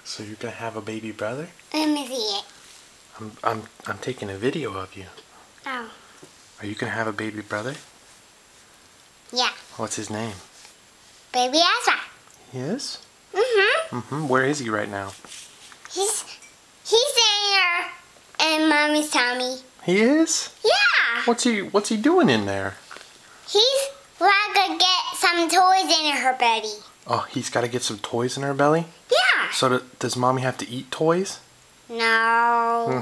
So you're gonna have a baby brother? Let me see it. I'm taking a video of you. Oh. Are you gonna have a baby brother? Yeah. What's his name? Baby Ezra. He is? Mm-hmm. Where is he right now? He's in Mommy's tummy. He is? Yeah. What's he doing in there? He's gonna get some toys in her belly. Oh, he's got to get some toys in her belly? Yeah. So does Mommy have to eat toys? No.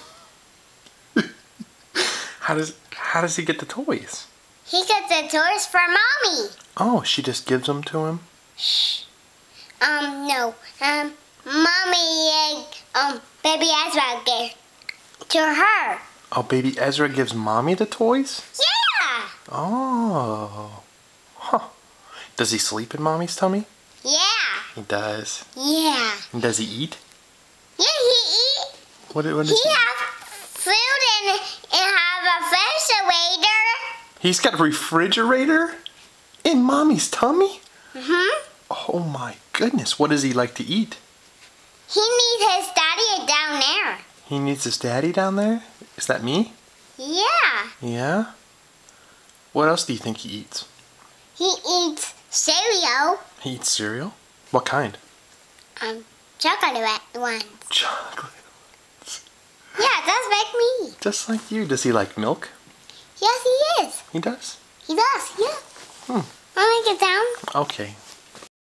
How does he get the toys? He gets the toys for Mommy. Oh, she just gives them to him? Shh. No. Mommy, Baby Ezra gave to her. Oh, baby Ezra gives Mommy the toys? Yeah. Oh. Huh. Does he sleep in Mommy's tummy? Yeah. He does. Yeah. And does he eat? Yeah, he eat. What does He have food and have a refrigerator. He's got a refrigerator in Mommy's tummy? Mm-hmm. Oh my goodness. What does he like to eat? He needs his daddy down there. He needs his daddy down there? Is that me? Yeah. Yeah? What else do you think he eats? He eats cereal. He eats cereal? What kind? Chocolate ones. Chocolate. Yeah, that's like me. Just like you. Does he like milk? Yes, he is. He does? He does, yeah. Want to get down? Okay.